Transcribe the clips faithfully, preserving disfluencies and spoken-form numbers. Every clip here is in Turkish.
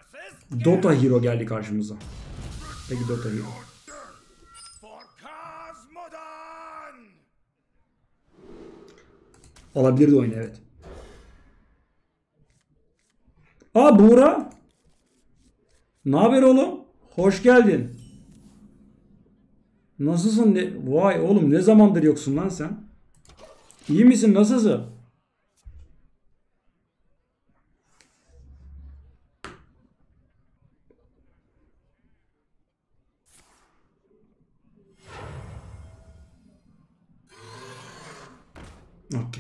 Dota Hero geldi karşımıza. Peki Dota Hero. Alabilirdi oyunu, evet. Aa Buğra. Ne haber oğlum? Hoş geldin. Nasılsın? Ne? Vay oğlum, ne zamandır yoksun lan sen? İyi misin? Nasılsın? Okey.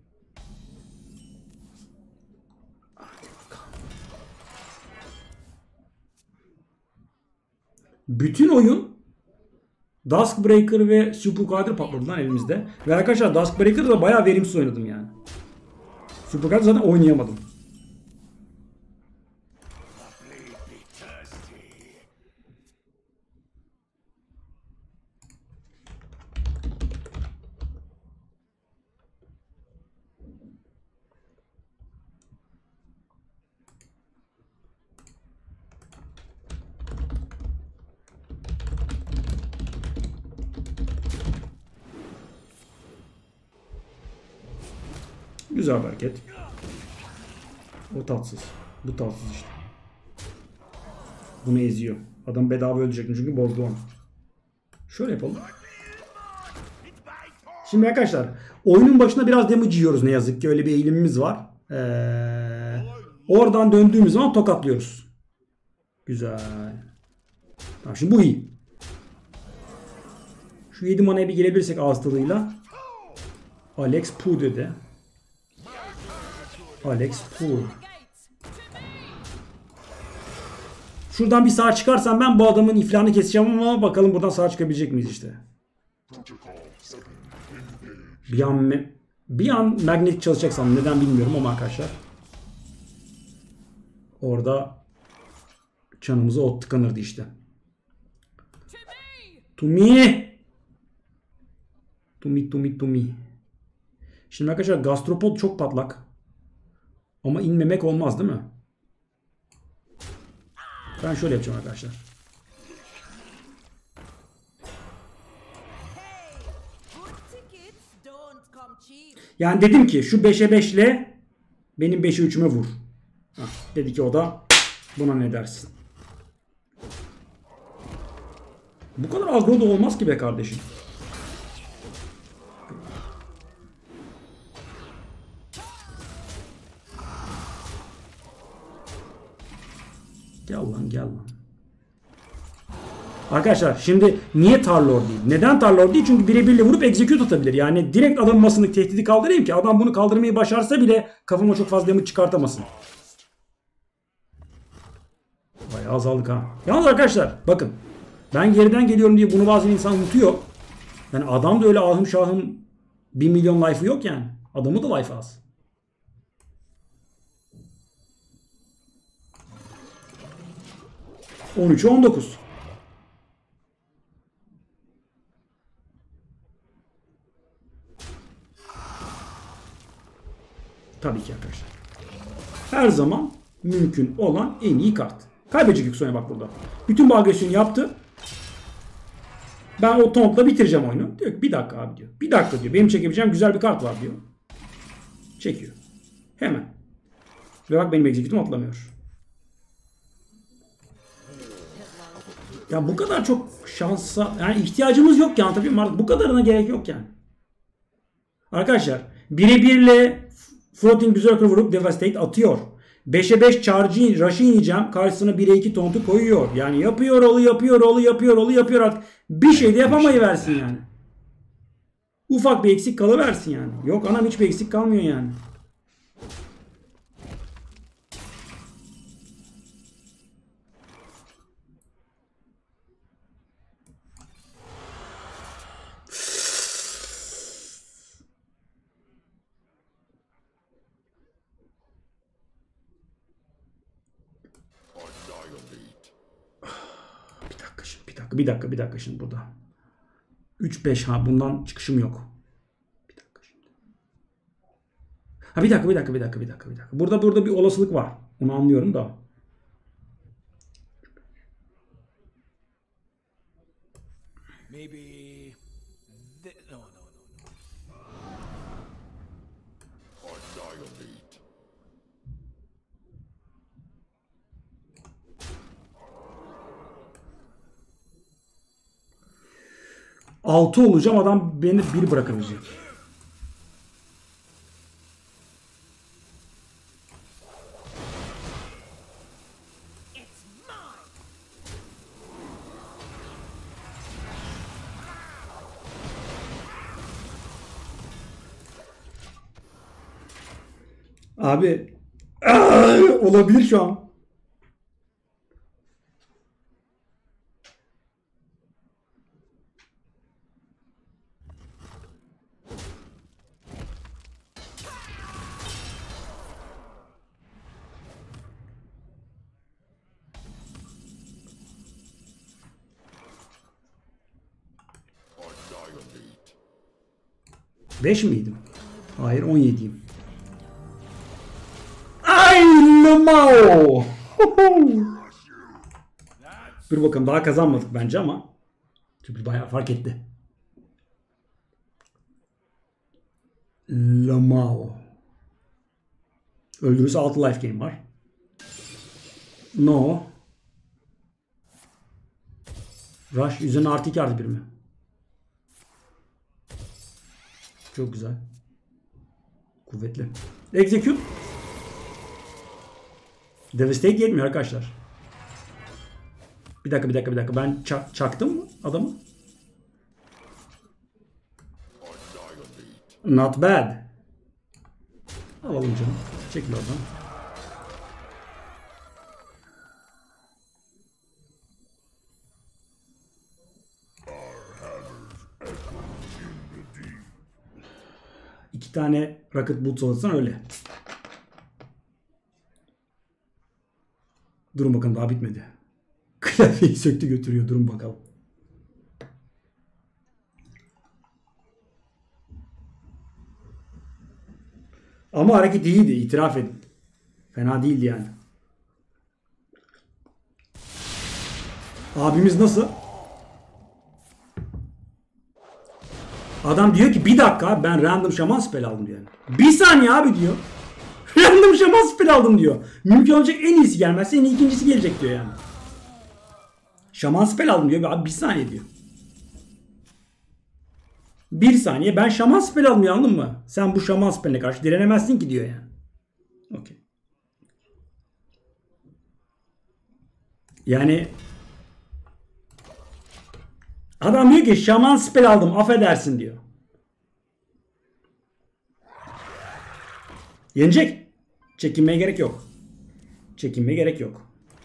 Bütün oyun Duskbreaker ve Supercarder patladı lan elimizde. Ve arkadaşlar Duskbreaker'da da bayağı verimsiz oynadım yani. Supercarder zaten oynayamadım. Güzel bir hareket. O tatsız. Bu tatsız işte. Bunu eziyor. Adam bedava ölecek çünkü bozdu onu. Şöyle yapalım. Şimdi arkadaşlar oyunun başında biraz damage yiyoruz ne yazık ki. Öyle bir eğilimimiz var. Ee, oradan döndüğümüz zaman tokatlıyoruz. Güzel. Tamam, şimdi bu iyi. Şu yedi manaya bir gelebilirsek ağız tadıyla. Alex Pu dedi. Alex Pu. Şuradan bir sağ çıkarsam ben bu adamın iflahını keseceğim ama bakalım buradan sağ çıkabilecek miyiz işte. Bir an, bir an magnetik çalışacaksam neden bilmiyorum ama arkadaşlar. Orada canımıza ot tıkanırdı işte. To me. To me, to me, to me. Şimdi arkadaşlar gastropod çok patlak. Ama inmemek olmaz değil mi? Ben şöyle yapacağım arkadaşlar. Yani dedim ki şu beşe beş ile benim beşe üçüme vur. Hah, dedi ki o da buna ne dersin? Bu kadar agro da olmaz ki be kardeşim. Gel lan gel lan. Arkadaşlar şimdi niye Tarlor değil? Neden Tarlor değil? Çünkü birebirle vurup execute atabilir. Yani direkt adamın masındaki tehdidi kaldırayım ki adam bunu kaldırmayı başarsa bile kafama çok fazla damage çıkartamasın. Bayağı azaldık ha. Yalnız arkadaşlar bakın. Ben geriden geliyorum diye bunu bazen insan unutuyor. Yani adam da öyle ahım şahım bir milyon life'ı yok yani. Adamı da life az. on üçe on dokuz. Tabii ki arkadaşlar. Her zaman mümkün olan en iyi kart. Kaybedecek Yüksoy'a bak burada. Bütün bu agresyonu yaptı. Ben o taunt'la bitireceğim oyunu. Diyor ki bir dakika abi diyor. Bir dakika diyor. Benim çekebileceğim güzel bir kart var diyor. Çekiyor. Hemen. Ve bak benim execute'um atlamıyor. Ya bu kadar çok şansa yani ihtiyacımız yok yani tabii artık bu kadarına gerek yok yani. Arkadaşlar birebirle Floating Berserker vurup Devastate atıyor. beşe beş charge'ı rush'ı yiyeceğim. Karşısına bire iki tontu koyuyor. Yani yapıyor olu yapıyor olu yapıyor olu yapıyor artık. Bir şey de yapamayı versin yani. Ufak bir eksik kalıversin yani. Yok anam hiçbir eksik kalmıyor yani. Bir dakika bir dakika şimdi burada. üç beş ha bundan çıkışım yok. Bir dakika şimdi. Ha bir dakika bir dakika bir dakika bir dakika bir dakika. Burada burada bir olasılık var. Onu anlıyorum da. Maybe. Th- no, no, no, no. Annihilate. Altı olacağım, adam beni bir bırakabilecek. Abi Aa, olabilir şu an. Annihilate. beş miydim? Hayır, on yediyim. Ay Lamao. Dur bakalım, daha kazanmadık bence ama. Çünkü bayağı fark etti. Lamao. Öldürürse altı life game var. No. Rush üzerine artı iki artı bir mi? Çok güzel. Kuvvetli. Execute. Devastate yetmiyor arkadaşlar. Bir dakika bir dakika bir dakika. Ben çak, çaktım mı adamı? Not bad. Alalım canım. Çekil oradan. İki tane Rocket Boots alırsan öyle. Durun bakalım, daha bitmedi. Klavyeyi söktü götürüyor. Durun bakalım. Ama hareket iyiydi. İtiraf edin. Fena değildi yani. Abimiz nasıl? Adam diyor ki bir dakika, ben random şaman spell aldım diyor. Bir saniye abi diyor. Random şaman spell aldım diyor. Mümkün olacak en iyisi gelmezse en iyi ikincisi gelecek diyor yani. Şaman spell aldım diyor. Abi bir saniye diyor. Bir saniye, ben şaman spell aldım ya, anladın mı? Sen bu şaman spelline karşı direnemezsin ki diyor yani. Okey. Yani adam diyor ki şaman spell aldım affedersin diyor. Yenecek. Çekinmeye gerek yok. Çekinmeye gerek yok.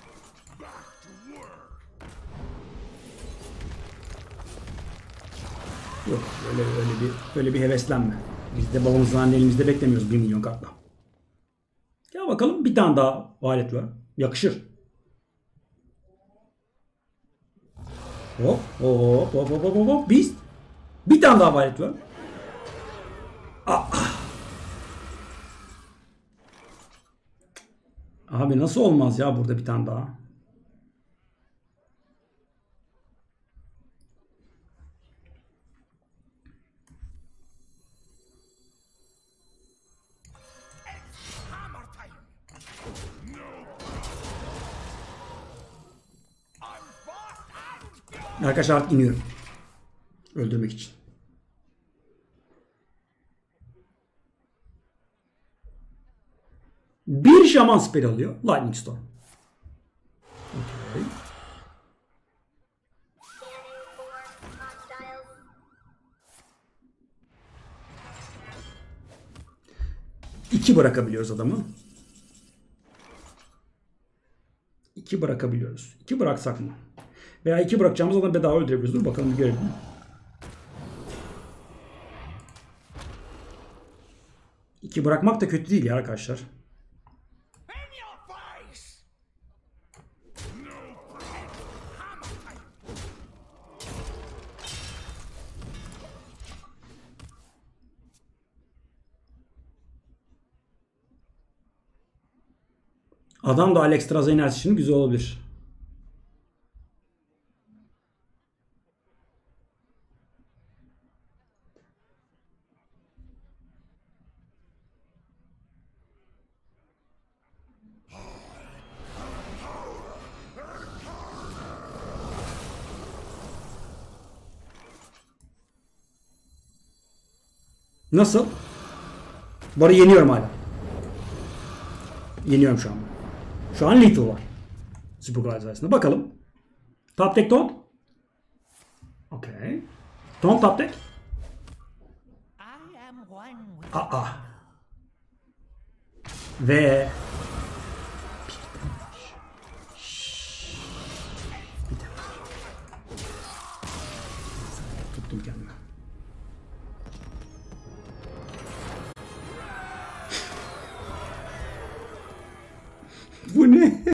Yok öyle öyle bir böyle bir heveslenme. Biz de babamızın elimizde beklemiyoruz bir milyon katla. Ya bakalım, bir tane daha alet var. Yakışır. Hop hop hop hop hop hop. Biz bir tane daha alet var. Ah. Abi nasıl olmaz ya burada bir tane daha. Arkadaşlar artık iniyorum. Öldürmek için. Bir şaman spell alıyor. Lightning Storm. Okay. İki bırakabiliyoruz adamı. İki bırakabiliyoruz. İki bıraksak mı? Veya iki bırakacağımız adamı bedava öldürebiliriz. Dur bakalım bir görelim. İki bırakmak da kötü değil ya arkadaşlar. Adam da Alex Traza inerse için güzel olabilir. Nasıl? Bu arada yeniyorum hala. Yeniyorum şu an. Şu an lethal var. Superclass sayesinde. Bakalım. Top deck taunt. Okey. Taunt top deck. Aa. Ve bir damage. Tuttum kendimi. Bu ne?